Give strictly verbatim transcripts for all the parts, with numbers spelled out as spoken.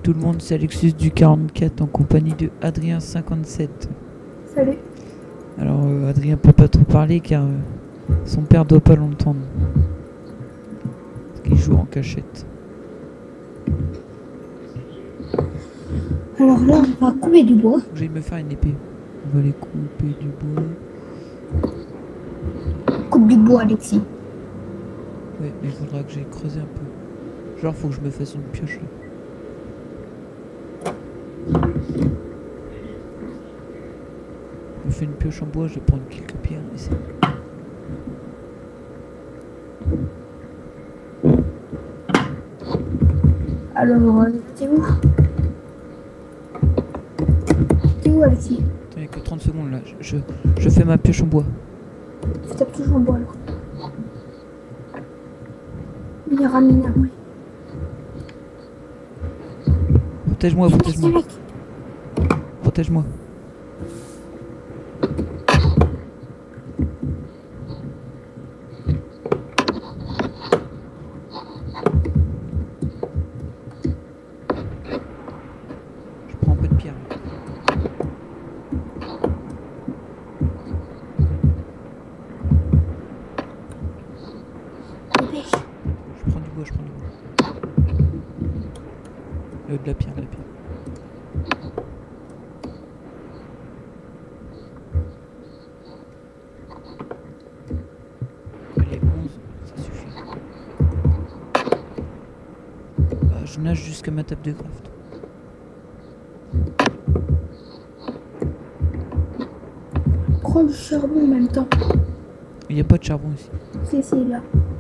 tout le monde, c'est Alexis du quarante-quatre en compagnie de Adrien cinquante-sept. Salut. Alors euh, Adrien peut pas trop parler car euh, son père doit pas l'entendre. Parce qu'il joue en cachette. Alors là, on va couper du bois. J'ai me faire une épée. On va aller couper du bois. Coupe du bois, Alexis. Ouais, mais il faudra que j'aille creuser un peu. Genre, faut que je me fasse une pioche là. Je me fais une pioche en bois, je vais prendre quelques pierres et c'est bon. Alors, euh, t'es où T'es où, Alexis? Attends, il n'y a que trente secondes là. Je, je, je fais ma pioche en bois. Tu tapes toujours en bois alors. Il y aura mine après. Protège-moi, protège-moi. Protège-moi. Je prends un peu de pierre. Dépêche. Je prends du bois, je prends du bois. Euh, de la pierre, de la pierre. Allez, onze, ça suffit. Bah, je nage jusqu'à ma table de craft. Prends du charbon en même temps. Il n'y a pas de charbon ici. C'est c'est là.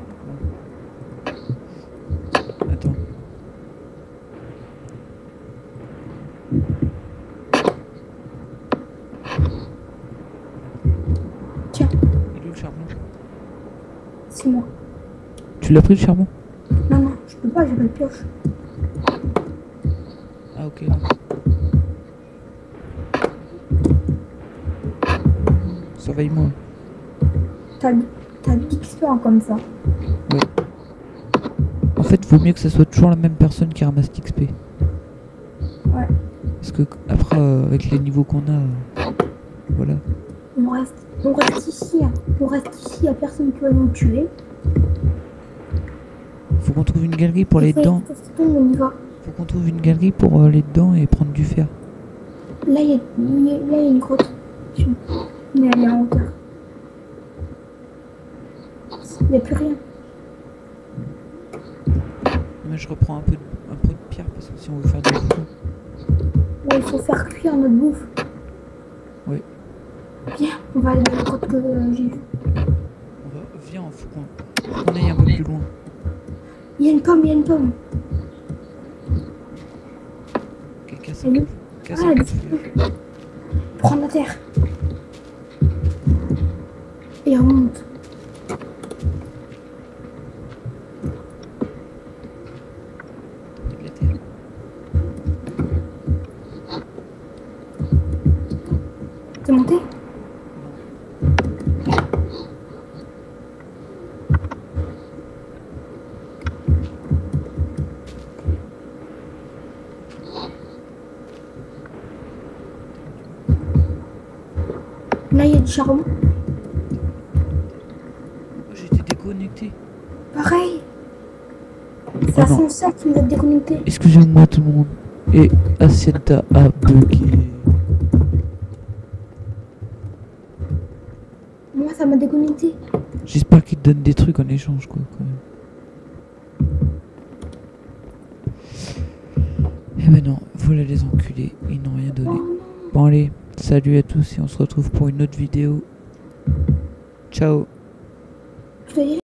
Attends. Tiens, Il est où le charbon? c'est moi. Tu l'as pris le charbon? Non, non, je peux pas, j'ai pas de pioche. Ah ok. Non. Surveille-moi. T'as t'as d'X P comme ça. Ouais. En fait, vaut mieux que ça soit toujours la même personne qui ramasse l'X P. Ouais. Parce que après, euh, avec les niveaux qu'on a, euh, voilà. On reste, on reste ici. Hein. On reste ici, y a personne qui va nous tuer. Faut qu'on trouve une galerie pour aller dedans. On y va. Faut qu'on trouve une galerie pour aller dedans et prendre du fer. Là, il y, a- y a- là, y a une grotte. Mais elle est en hauteur. Il n'y a plus rien. Mais je reprends un peu, de, un peu de pierre parce que si on veut faire du feu. Ouais, il faut faire cuire notre bouffe. Oui. Viens, on va aller dans la grotte que euh, j'ai vue. On va, viens, faut qu'on faut qu'on aille un peu plus loin. Il y a une pomme, il y a une pomme. Ok, casse Elle un est peu. où? Casse Ah, un elle peu est de fer. Prends la terre. Et remonte. De la terre. T'es monté? Là, il y a du charbon. J'étais déconnecté. Pareil. C'est Oh à non. son sac qui nous a déconnecté. Excusez-moi tout le monde. Et Assietta a bugué. Moi, ça m'a déconnecté. J'espère qu'il te donne des trucs en échange, quoi, quand même. Eh ben non, voilà les enculés, ils n'ont rien donné. Bon allez, salut à tous et on se retrouve pour une autre vidéo. Ciao. Je te dirai.